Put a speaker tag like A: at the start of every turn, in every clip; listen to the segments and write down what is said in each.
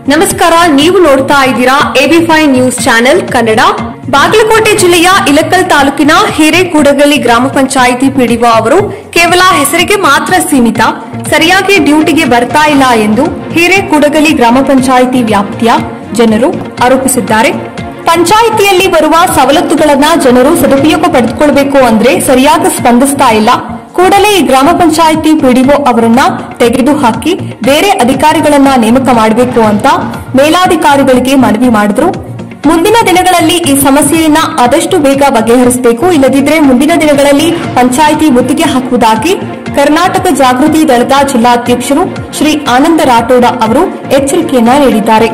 A: ನಮಸ್ಕಾರ, ನೀವು ನೋಡ್ತಾ ಇದ್ದೀರಾ AB5 news channel Kannada. Bagalkot ಜಿಲ್ಲೆಯ ಇಲಕ್ಕಲ್ ತಾಲೂಕಿನ ಹಿರೇಕೂಡಗಲಿ ಗ್ರಾಮ ಪಂಚಾಯಿತಿ ಪಿಡಿಒ ಅವರು ಕೇವಲ ಹೆಸರಿಗೆ ಮಾತ್ರ ಸೀಮಿತ, ಸರಿಯಾಗಿ ಡ್ಯೂಟಿಗೆ ಬರ್ತಾ ಇಲ್ಲ ಎಂದು ಹಿರೇಕೂಡಗಲಿ ಗ್ರಾಮ ಪಂಚಾಯಿತಿ ವ್ಯಾಪ್ತಿಯ ಜನರು ಆರೋಪಿಸಿದ್ದಾರೆ. ಪಂಚಾಯಿತಿಯಲ್ಲಿ ಬರುವ ಸವಲತ್ತುಗಳನ್ನು ಜನರು ಸದುಪಯೋಗ ಪಡೆದುಕೊಳ್ಳಬೇಕು ಅಂದ್ರೆ ಸರಿಯಾಗಿ ಸ್ಪಂದಿಸ್ತಾ ಇಲ್ಲ. ಕೂಡಲೇ ಈ ಗ್ರಾಮ ಪಂಚಾಯಿತಿ ಪಿಡಿಒ ಅವರನ್ನ ತೆಗೆದುಹಾಕಿ ಬೇರೆ ಅಧಿಕಾರಿಗಳನ್ನ ನೇಮಕ ಮಾಡಬೇಕು ಅಂತ ಮೇಲಾಧಿಕಾರಿಗಳಿಗೆ ಮನವಿ ಮಾಡಿದ್ರು. ಮುಂದಿನ ದಿನಗಳಲ್ಲಿ ಈ ಸಮಸ್ಯೆಯನ್ನ ಆದಷ್ಟು ಬೇಗ ಬಗೆಹರಿಸಬೇಕು, ಇಲ್ಲದಿದ್ದರೆ ಮುಂದಿನ ದಿನಗಳಲ್ಲಿ ಪಂಚಾಯಿತಿ ಮುತ್ತಿಗೆ ಹಾಕುವುದಾಗಿ ಕರ್ನಾಟಕ ಜಾಗೃತಿ ದಳದ ಜಿಲ್ಲಾಧ್ಯಕ್ಷರು ಶ್ರೀ ಆನಂದ ರಾಠೋಡ ಅವರು ಎಚ್ಚರಿಕೆಯನ್ನ ನೀಡಿದ್ದಾರೆ.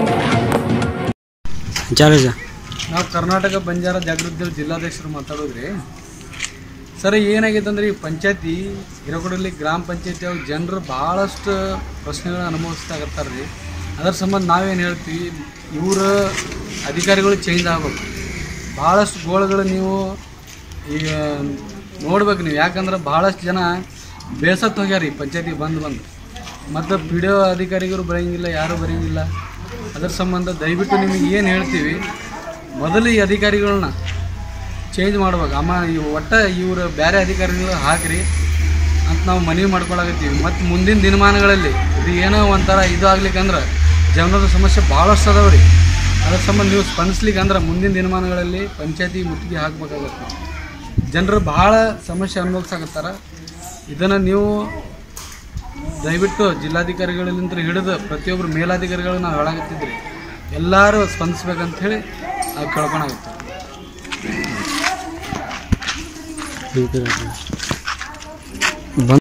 B: ನಾವು ಕರ್ನಾಟಕ ಬಂಜಾರ ಜಾಗೃತಿ ದಳ ಜಿಲ್ಲಾಧ್ಯಕ್ಷರು ಮಾತಾಡೋದ್ರಿ. ಸರ್, ಏನಾಗೈತೆ ಅಂದ್ರೆ ಈ ಪಂಚಾಯತಿ ಹಿರೇಕೂಡಗಲಿ ಗ್ರಾಮ ಪಂಚಾಯತಿ ಅವ್ರ ಜನರು ಭಾಳಷ್ಟು ಪ್ರಶ್ನೆಗಳನ್ನ ಅನುಭವಿಸ್ತಾಗತ್ತಾರ್ರಿ. ಅದರ ಸಂಬಂಧ ನಾವೇನು ಹೇಳ್ತೀವಿ, ಇವರ ಅಧಿಕಾರಿಗಳು ಚೇಂಜ್ ಆಗ್ಬೇಕು. ಭಾಳಷ್ಟು ಗೋಳುಗಳು ನೀವು ಈಗ ನೋಡ್ಬೇಕು ನೀವು, ಯಾಕಂದ್ರೆ ಭಾಳಷ್ಟು ಜನ ಬೇಸತ್ತು ಹೋಗ್ಯಾರ ಈ ಪಂಚಾಯತಿ ಬಂದು ಮತ್ತು PDO ಅಧಿಕಾರಿಗಳು ಬರೋಂಗಿಲ್ಲ, ಯಾರೂ ಬರೋಂಗಿಲ್ಲ. ಅದರ ಸಂಬಂಧ ದಯವಿಟ್ಟು ನಿಮಗೆ ಏನು ಹೇಳ್ತೀವಿ, ಮೊದಲು ಈ ಅಧಿಕಾರಿಗಳನ್ನ ಚೇಂಜ್ ಮಾಡ್ಬೇಕು. ಒಟ್ಟು ಇವರು ಬೇರೆ ಅಧಿಕಾರಿಗಳು ಹಾಕ್ರಿ ಅಂತ ನಾವು ಮನವಿ ಮಾಡ್ಕೊಳಕತ್ತೀವಿ. ಮತ್ತು ಮುಂದಿನ ದಿನಮಾನಗಳಲ್ಲಿ ಇದು ಏನೋ ಒಂಥರ ಇದು ಆಗ್ಲಿಕ್ಕಂದ್ರೆ ಜನರದ ಸಮಸ್ಯೆ ಭಾಳಷ್ಟು ಅದಾವ ರೀ. ಅದ್ರ ಸಂಬಂಧ ನೀವು ಸ್ಪಂದಿಸ್ಲಿಕ್ಕೆ ಅಂದ್ರೆ ಮುಂದಿನ ದಿನಮಾನಗಳಲ್ಲಿ ಪಂಚಾಯತಿ ಮುತ್ತಿಗೆ ಹಾಕಬೇಕಾಗತ್ತೆ. ಜನರು ಭಾಳ ಸಮಸ್ಯೆ ಅನುಭವಿಸಾಕತ್ತಾರ. ಇದನ್ನು ನೀವು ದಯವಿಟ್ಟು ಜಿಲ್ಲಾಧಿಕಾರಿಗಳಿಂದ ಹಿಡಿದು ಪ್ರತಿಯೊಬ್ಬರು ಮೇಲಾಧಿಕಾರಿಗಳು ನಾವು ಹೇಳಾಕತ್ತಿದ್ರಿ, ಎಲ್ಲರೂ ಸ್ಪಂದಿಸ್ಬೇಕಂತ ಹೇಳಿ ನಾವು ಕೇಳ್ಕೊಳಾಗತ್ತೆ.